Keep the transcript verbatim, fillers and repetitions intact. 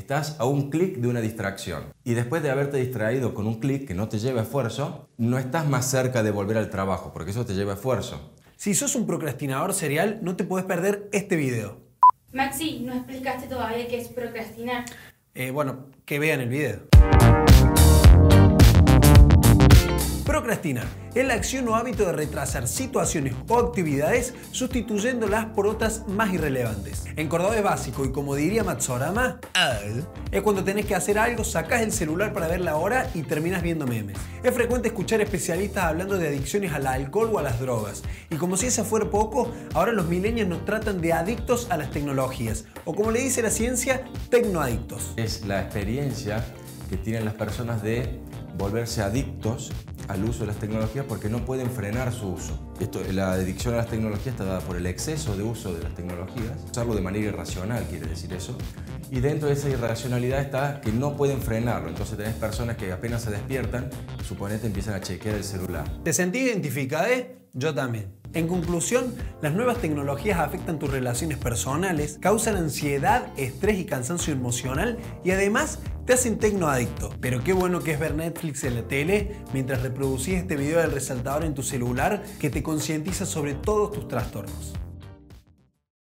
estás a un clic de una distracción. Y después de haberte distraído con un clic que no te lleva esfuerzo, no estás más cerca de volver al trabajo, porque eso te lleva esfuerzo. Si sos un procrastinador serial, no te podés perder este video. Maxi, no explicaste todavía qué es procrastinar. Eh, bueno, que vean el video. Procrastinar es la acción o hábito de retrasar situaciones o actividades sustituyéndolas por otras más irrelevantes. En cordobés básico y como diría Matsorama, es cuando tenés que hacer algo, sacás el celular para ver la hora y terminas viendo memes. Es frecuente escuchar especialistas hablando de adicciones al alcohol o a las drogas. Y como si eso fuera poco, ahora los millennials nos tratan de adictos a las tecnologías. O como le dice la ciencia, tecnoadictos. Es la experiencia que tienen las personas de volverse adictos al uso de las tecnologías porque no pueden frenar su uso. Esto, la adicción a las tecnologías está dada por el exceso de uso de las tecnologías, usarlo de manera irracional quiere decir eso, y dentro de esa irracionalidad está que no pueden frenarlo. Entonces tenés personas que apenas se despiertan, suponete empiezan a chequear el celular. ¿Te sentís identificada? Yo también. En conclusión, las nuevas tecnologías afectan tus relaciones personales, causan ansiedad, estrés y cansancio emocional y además te hacen tecnoadicto. Pero qué bueno que es ver Netflix en la tele mientras reproducís este video del resaltador en tu celular que te concientiza sobre todos tus trastornos.